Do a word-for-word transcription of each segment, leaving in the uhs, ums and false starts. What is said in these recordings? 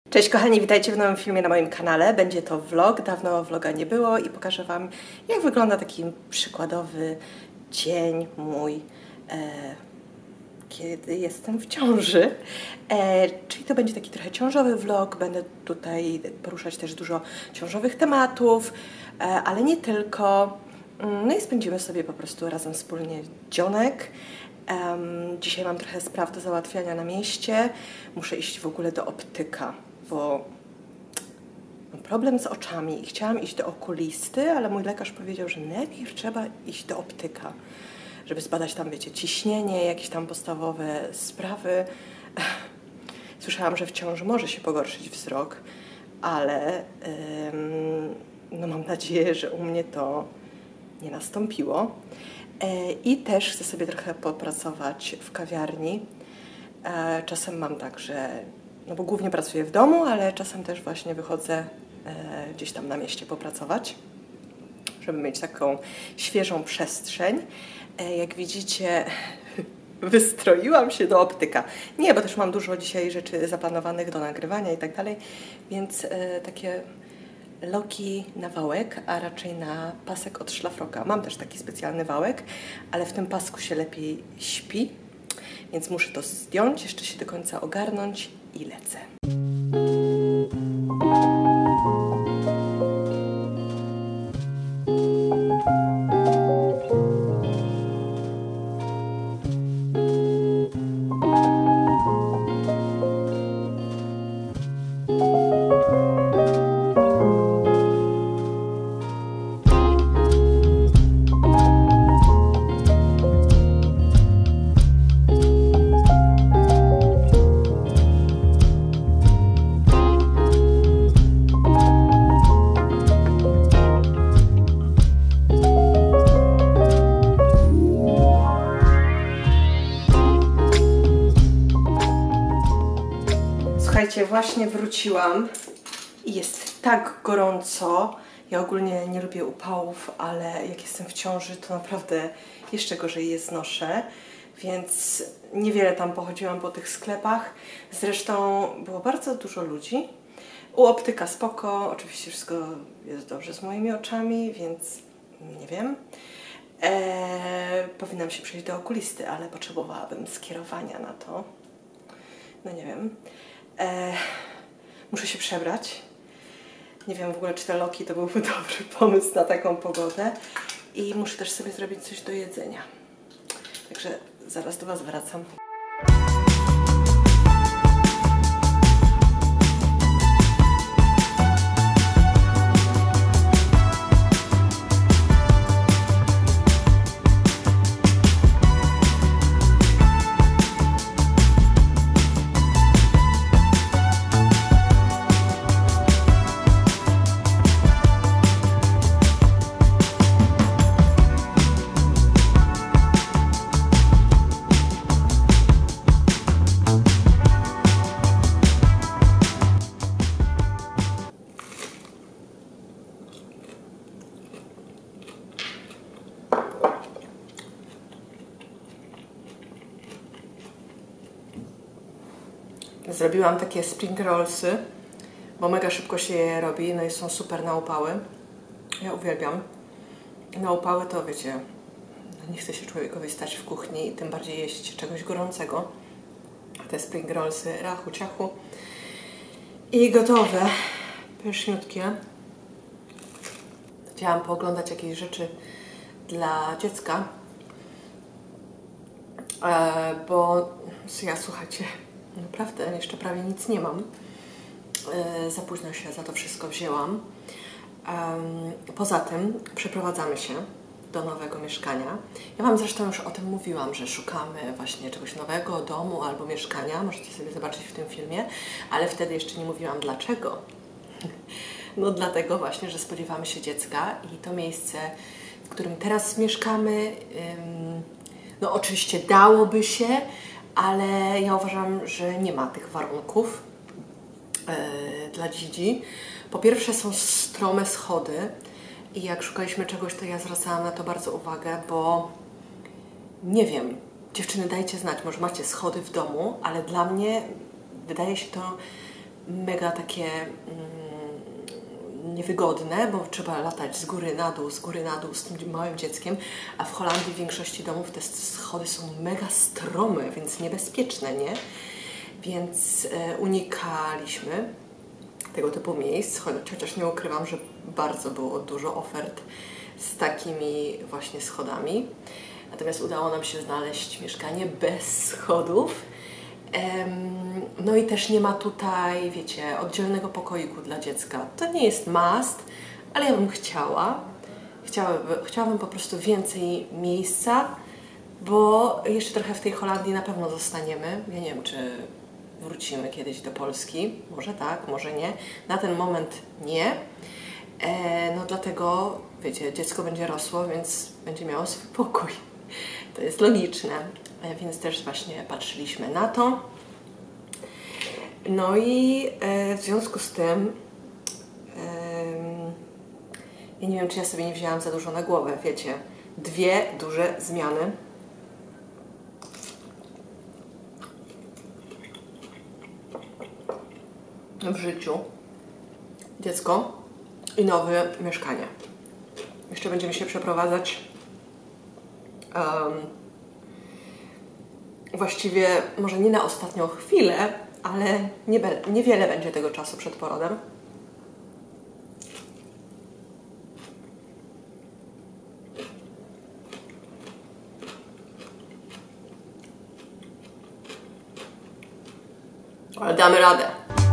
Cześć kochani, witajcie w nowym filmie na moim kanale. Będzie to vlog, dawno vloga nie było i pokażę Wam, jak wygląda taki przykładowy dzień mój, e, kiedy jestem w ciąży. E, czyli to będzie taki trochę ciążowy vlog, będę tutaj poruszać też dużo ciążowych tematów, e, ale nie tylko. No i spędzimy sobie po prostu razem wspólnie dzionek. Um, dzisiaj mam trochę spraw do załatwiania na mieście. Muszę iść w ogóle do optyka, bo mam problem z oczami i chciałam iść do okulisty, ale mój lekarz powiedział, że najpierw trzeba iść do optyka, żeby zbadać tam, wiecie, ciśnienie, jakieś tam podstawowe sprawy. Słyszałam, że w ciąży może się pogorszyć wzrok, ale um, no mam nadzieję, że u mnie to nie nastąpiło. I też chcę sobie trochę popracować w kawiarni. Czasem mam tak, że, no bo głównie pracuję w domu, ale czasem też właśnie wychodzę gdzieś tam na mieście popracować, żeby mieć taką świeżą przestrzeń. Jak widzicie, wystroiłam się do optyka. Nie, bo też mam dużo dzisiaj rzeczy zaplanowanych do nagrywania i tak dalej, więc takie loki na wałek, a raczej na pasek od szlafroka. Mam też taki specjalny wałek, ale w tym pasku się lepiej śpi, więc muszę to zdjąć, jeszcze się do końca ogarnąć i lecę. Słuchajcie, właśnie wróciłam i jest tak gorąco. Ja ogólnie nie lubię upałów, ale jak jestem w ciąży, to naprawdę jeszcze gorzej je znoszę. Więc niewiele tam pochodziłam po tych sklepach. Zresztą było bardzo dużo ludzi. U optyka spoko, oczywiście wszystko jest dobrze z moimi oczami, więc nie wiem. Eee, powinnam się przejść do okulisty, ale potrzebowałabym skierowania na to. No nie wiem. Eee, muszę się przebrać. Nie wiem w ogóle, czy te loki to byłby dobry pomysł na taką pogodę. I muszę też sobie zrobić coś do jedzenia. Także zaraz do Was wracam. Zrobiłam takie spring rollsy, bo mega szybko się je robi, no i są super na upały. Ja uwielbiam. Na upały to wiecie, no nie chce się człowiekowi stać w kuchni i tym bardziej jeść czegoś gorącego. Te spring rollsy, rachu, ciachu. I gotowe, pyszniutkie. Chciałam pooglądać jakieś rzeczy dla dziecka, e, bo ja, słuchajcie, naprawdę jeszcze prawie nic nie mam. Yy, za późno się za to wszystko wzięłam. Yy, poza tym przeprowadzamy się do nowego mieszkania. Ja Wam zresztą już o tym mówiłam, że szukamy właśnie czegoś nowego, domu albo mieszkania. Możecie sobie zobaczyć w tym filmie, ale wtedy jeszcze nie mówiłam dlaczego. No dlatego właśnie, że spodziewamy się dziecka i to miejsce, w którym teraz mieszkamy, yy, no oczywiście dałoby się, ale ja uważam, że nie ma tych warunków yy, dla Dzidzi. Po pierwsze są strome schody i jak szukaliśmy czegoś, to ja zwracałam na to bardzo uwagę, bo nie wiem, dziewczyny, dajcie znać, może macie schody w domu, ale dla mnie wydaje się to mega takie mm, niewygodne, bo trzeba latać z góry na dół, z góry na dół z tym małym dzieckiem, a w Holandii w większości domów te schody są mega strome, więc niebezpieczne, nie? Więc e, unikaliśmy tego typu miejsc, chociaż nie ukrywam, że bardzo było dużo ofert z takimi właśnie schodami. Natomiast udało nam się znaleźć mieszkanie bez schodów. No i też nie ma tutaj, wiecie, oddzielnego pokoiku dla dziecka. To nie jest must, ale ja bym chciała. Chciałabym, chciałabym po prostu więcej miejsca, bo jeszcze trochę w tej Holandii na pewno zostaniemy. Ja nie wiem, czy wrócimy kiedyś do Polski. Może tak, może nie. Na ten moment nie. E, no dlatego, wiecie, dziecko będzie rosło, więc będzie miało swój pokój. To jest logiczne. E, więc też właśnie patrzyliśmy na to. No i e, w związku z tym e, ja nie wiem, czy ja sobie nie wzięłam za dużo na głowę, wiecie. Dwie duże zmiany. W życiu. Dziecko i nowe mieszkanie. Jeszcze będziemy się przeprowadzać um, właściwie może nie na ostatnią chwilę, ale nie be, niewiele będzie tego czasu przed porodem. Ale damy radę.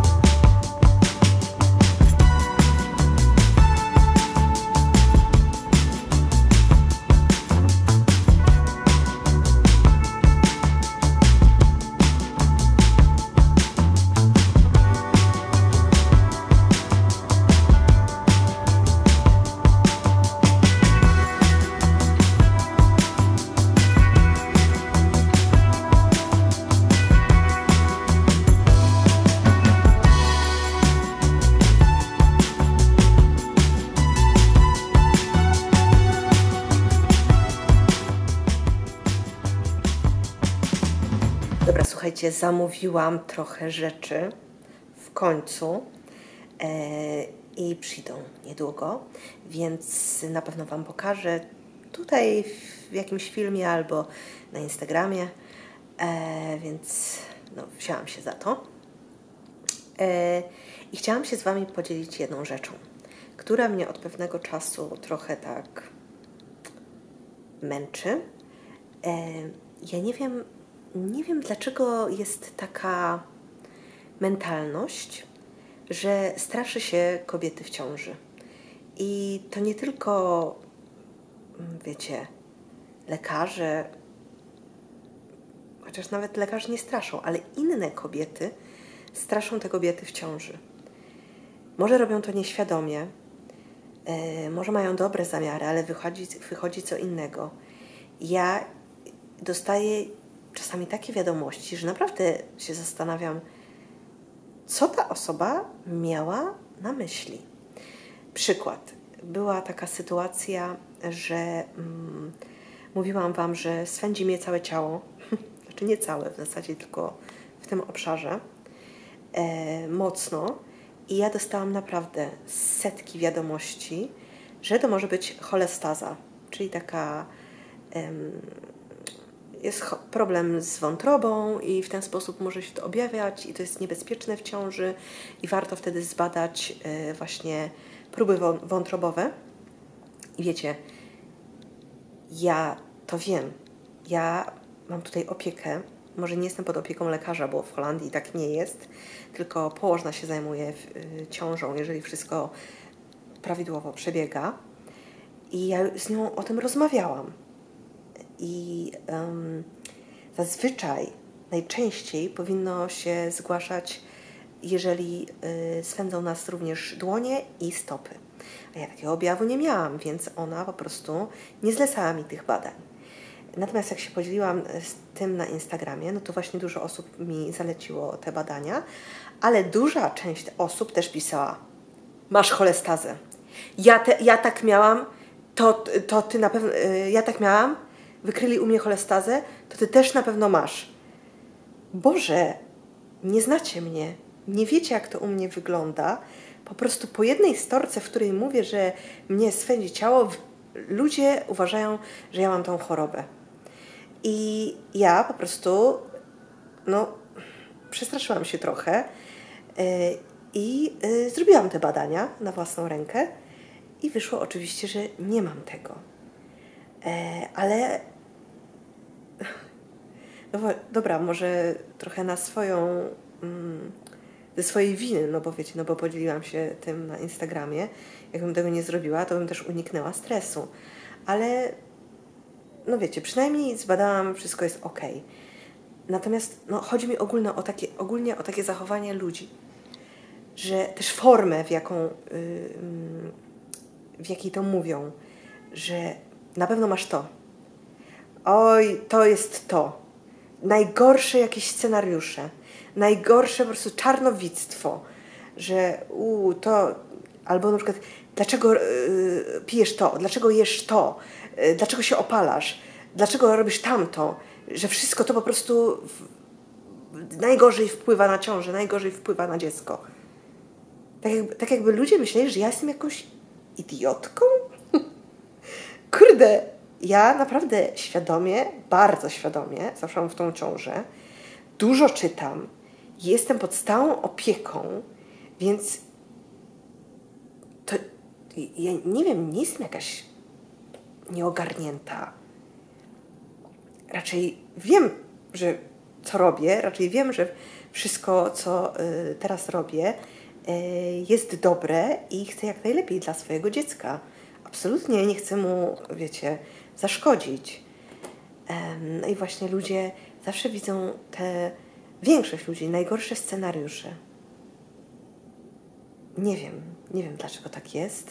Dobra, słuchajcie, zamówiłam trochę rzeczy w końcu e, i przyjdą niedługo, więc na pewno Wam pokażę tutaj w jakimś filmie albo na Instagramie, e, więc no, wzięłam się za to. E, I chciałam się z Wami podzielić jedną rzeczą, która mnie od pewnego czasu trochę tak męczy. E, ja nie wiem, Nie wiem, dlaczego jest taka mentalność, że straszy się kobiety w ciąży. I to nie tylko, wiecie, lekarze, chociaż nawet lekarze nie straszą, ale inne kobiety straszą te kobiety w ciąży. Może robią to nieświadomie, yy, może mają dobre zamiary, ale wychodzi, wychodzi co innego. Ja dostaję czasami takie wiadomości, że naprawdę się zastanawiam, co ta osoba miała na myśli. Przykład. Była taka sytuacja, że mm, mówiłam Wam, że swędzi mnie całe ciało, znaczy nie całe, w zasadzie tylko w tym obszarze, e, mocno. I ja dostałam naprawdę setki wiadomości, że to może być cholestaza, czyli taka... Em, jest problem z wątrobą i w ten sposób może się to objawiać i to jest niebezpieczne w ciąży i warto wtedy zbadać y, właśnie próby wątrobowe. I wiecie, ja to wiem. Ja mam tutaj opiekę. Może nie jestem pod opieką lekarza, bo w Holandii tak nie jest, tylko położna się zajmuje y, ciążą, jeżeli wszystko prawidłowo przebiega. I ja z nią o tym rozmawiałam. I um, zazwyczaj, najczęściej powinno się zgłaszać, jeżeli y, swędzą nas również dłonie i stopy. A ja takiego objawu nie miałam, więc ona po prostu nie zlecała mi tych badań. Natomiast jak się podzieliłam z tym na Instagramie, no to właśnie dużo osób mi zaleciło te badania, ale duża część osób też pisała: masz cholestazę. Ja, te, ja tak miałam, to, to ty na pewno, y, ja tak miałam, wykryli u mnie cholestazę, to ty też na pewno masz. Boże, nie znacie mnie. nie wiecie, jak to u mnie wygląda, po prostu po jednej storce, w której mówię, że mnie swędzi ciało, ludzie uważają, że ja mam tą chorobę. I ja po prostu, no, przestraszyłam się trochę yy, i yy, zrobiłam te badania na własną rękę i wyszło oczywiście, że nie mam tego. Yy, ale no, dobra, może trochę na swoją, mm, ze swojej winy, no bo wiecie, no bo podzieliłam się tym na Instagramie. Jakbym tego nie zrobiła, to bym też uniknęła stresu. Ale, no wiecie, przynajmniej zbadałam, wszystko jest ok. Natomiast no, chodzi mi ogólnie o, takie, ogólnie o takie zachowanie ludzi, że też formę, w jaką, yy, w jakiej to mówią, że na pewno masz to. Oj, to jest to. Najgorsze jakieś scenariusze, najgorsze po prostu czarnowictwo, że u to, albo na przykład dlaczego yy, pijesz to, dlaczego jesz to, yy, dlaczego się opalasz, dlaczego robisz tamto, że wszystko to po prostu w, najgorzej wpływa na ciążę, najgorzej wpływa na dziecko. Tak jakby, tak jakby ludzie myśleli, że ja jestem jakąś idiotką? Kurde, ja naprawdę świadomie, bardzo świadomie zaszłam w tą ciążę, dużo czytam, jestem pod stałą opieką, więc to ja nie wiem, nie jestem jakaś nieogarnięta. Raczej wiem, że co robię, raczej wiem, że wszystko, co y, teraz robię, y, jest dobre i chcę jak najlepiej dla swojego dziecka. Absolutnie nie chcę mu, wiecie, zaszkodzić. Um, no i właśnie ludzie zawsze widzą te, większość ludzi, najgorsze scenariusze. Nie wiem, nie wiem dlaczego tak jest.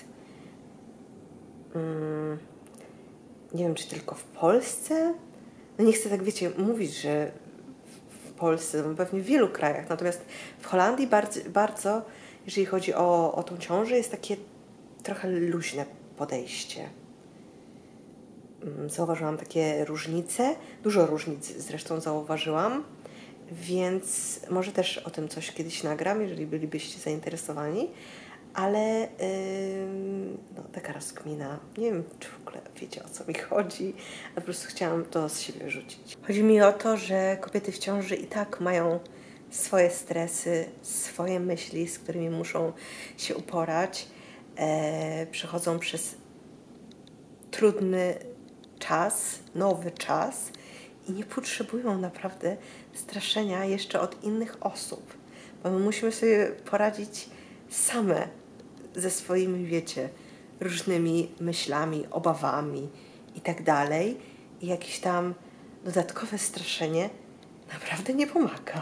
Um, nie wiem, czy tylko w Polsce. No nie chcę tak, wiecie, mówić, że w Polsce, no pewnie w wielu krajach, natomiast w Holandii bardzo, bardzo jeżeli chodzi o, o tą ciążę, jest takie trochę luźne podejście. Zauważyłam takie różnice, dużo różnic zresztą zauważyłam, więc może też o tym coś kiedyś nagram, jeżeli bylibyście zainteresowani, ale yy, no, taka rozkmina, nie wiem, czy w ogóle wiecie, o co mi chodzi, a po prostu chciałam to z siebie wyrzucić. Chodzi mi o to, że kobiety w ciąży i tak mają swoje stresy, swoje myśli, z którymi muszą się uporać, e, przechodzą przez trudny czas, nowy czas i nie potrzebują naprawdę straszenia jeszcze od innych osób, bo my musimy sobie poradzić same ze swoimi, wiecie, różnymi myślami, obawami i tak dalej. I jakieś tam dodatkowe straszenie naprawdę nie pomaga.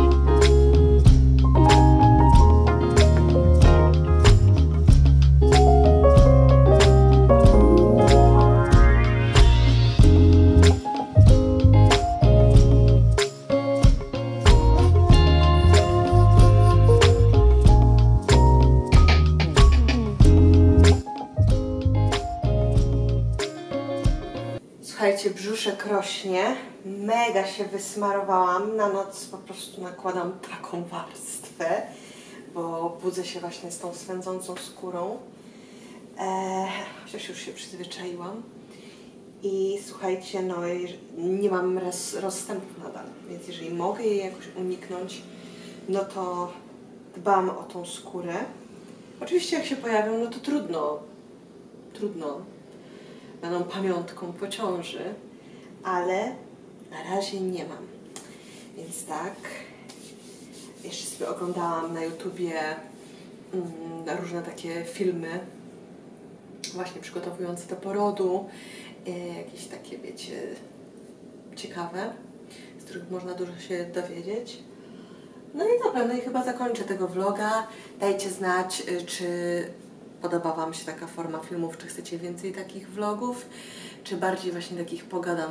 Słuchajcie, brzuszek rośnie, mega się wysmarowałam, na noc po prostu nakładam taką warstwę, bo budzę się właśnie z tą swędzącą skórą, eee, chociaż już się przyzwyczaiłam i słuchajcie, no nie mam roz, rozstępów nadal, więc jeżeli mogę jej jakoś uniknąć, no to dbam o tą skórę. Oczywiście jak się pojawią, no to trudno, trudno. Będą pamiątką po ciąży, ale na razie nie mam. Więc tak, jeszcze sobie oglądałam na YouTubie mm, różne takie filmy właśnie przygotowujące do porodu, e, jakieś takie, wiecie, ciekawe, z których można dużo się dowiedzieć. No i dobra, no i chyba zakończę tego vloga. Dajcie znać, czy podoba Wam się taka forma filmów, czy chcecie więcej takich vlogów, czy bardziej właśnie takich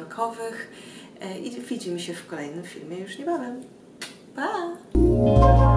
pogadankowych. I widzimy się w kolejnym filmie już niebawem. Pa!